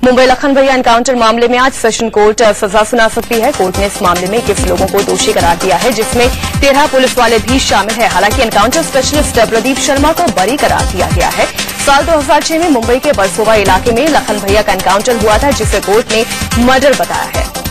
मुंबई लखन भैया एनकाउंटर मामले में आज सेशन कोर्ट सजा सुना सकती है। कोर्ट ने इस मामले में 21 लोगों को दोषी करार दिया है, जिसमें 13 पुलिस वाले भी शामिल हैं। हालांकि एनकाउंटर स्पेशलिस्ट प्रदीप शर्मा को बरी करार दिया गया है। साल 2006 में मुंबई के बरसोवा इलाके में लखन भैया का एनकाउंटर हुआ था, जिसे कोर्ट ने मर्डर बताया है।